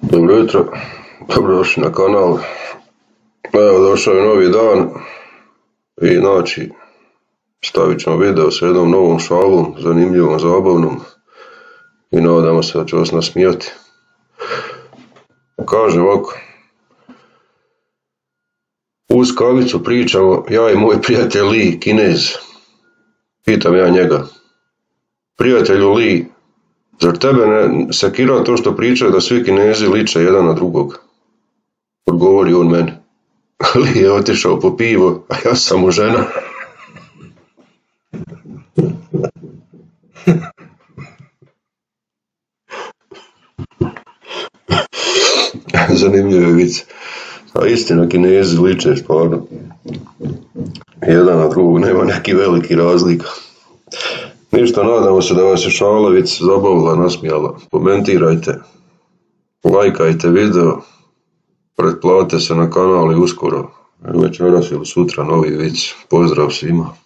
Dobro jutro, dobrodošli na kanal. Evo, došao je novi dan i znači stavit ćemo video sa jednom novom šalom, zanimljivom, zabavnom i nadamo se da će vas nasmijati. Kaže ovako: uz kavicu pričamo ja i moj prijatelj Li, Kinez. Pitam ja njega: prijatelju Li, zar tebe ne sekira to što pričaju da svi Kinezi liče jedan na drugog? Odgovori on meni: Li je otišao po pivo, a ja sam mu žena. Zanimljiv je vic. A istina, Kinezi liče stvarno jedan na drugog, nema neki veliki razlika. Ništa, nadamo se da vas je šala vic zabavila, nasmijala. Komentirajte, lajkajte video, pretplatite se na kanal i uskoro, večeras ili sutra, novi vic. Pozdrav svima.